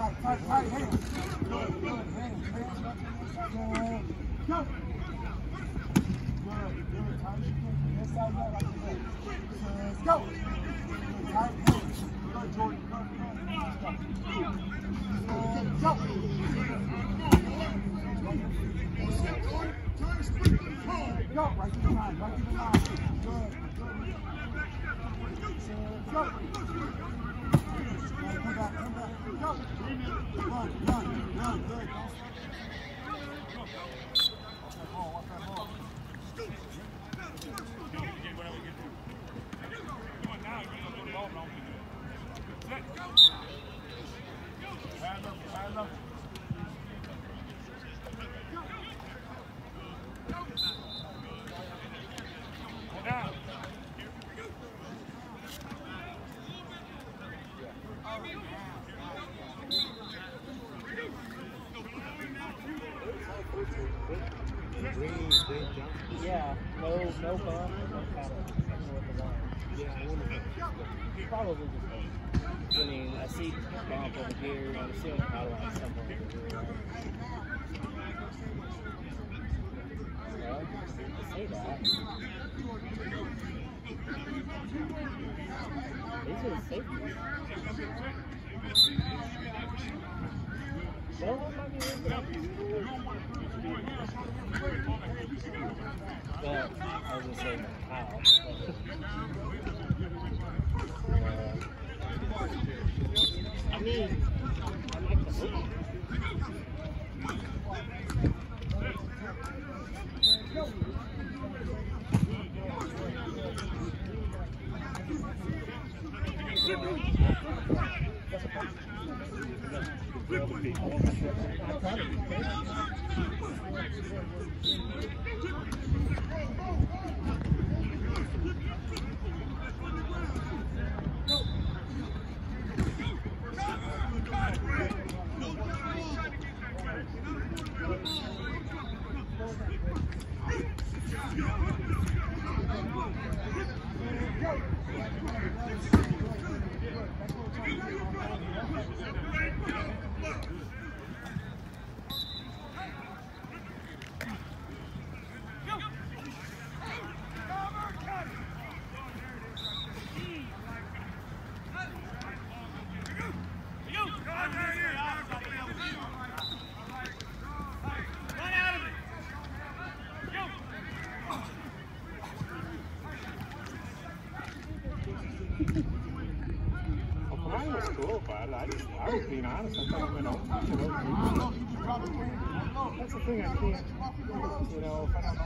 Yeah, no bump, no paddle. Yeah, I wonder if it's probably just I mean, I see bump over here, and I see a paddle line somewhere over here. Well, I say that. These are the safety. Well, what might be well, I was going to say how. I mean, I like the movie. I was being honest. I thought I meant that's the thing I can't, you know, if I don't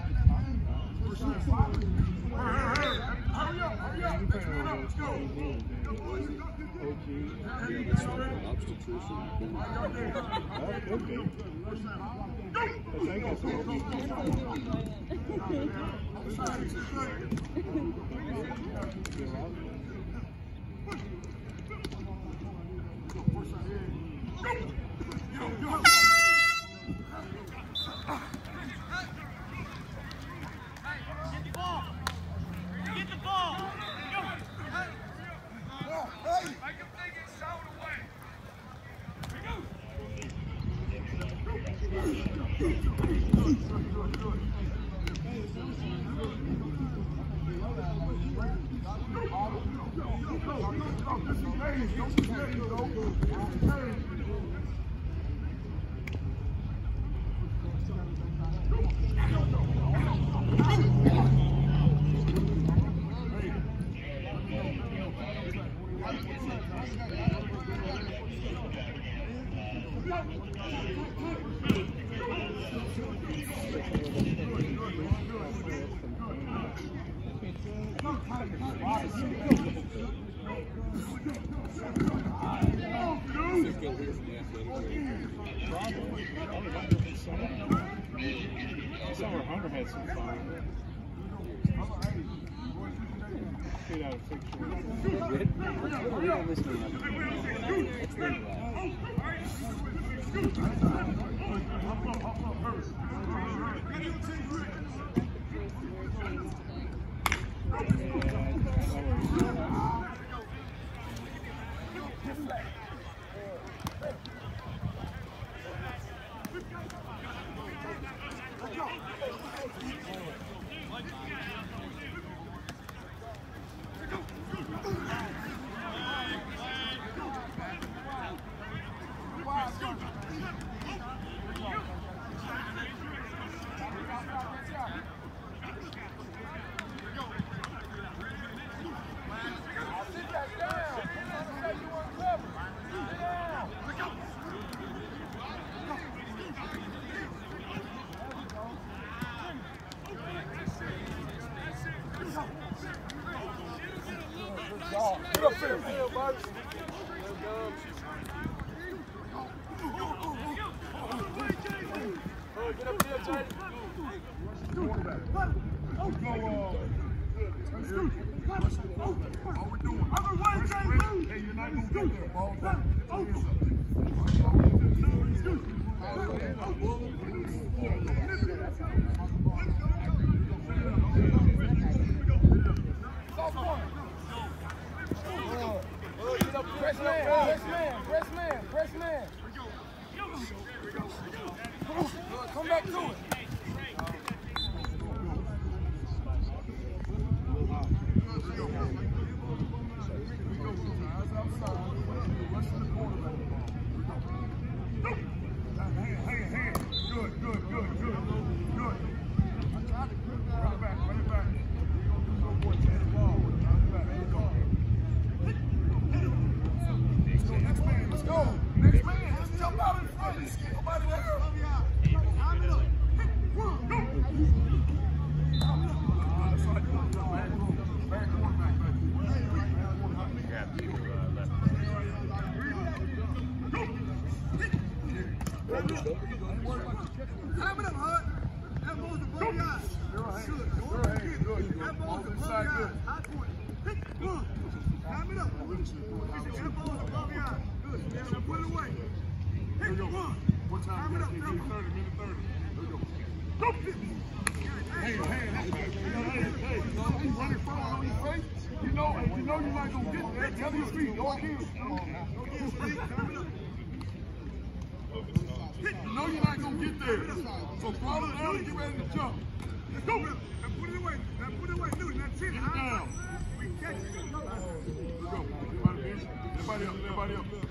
Press man. Come back to it. So follow the alley, get ready to jump. Let's go. Now put it away. Now put it away. Do it. That's it. Get it down. We catch it. Let's go. Everybody up. Everybody up.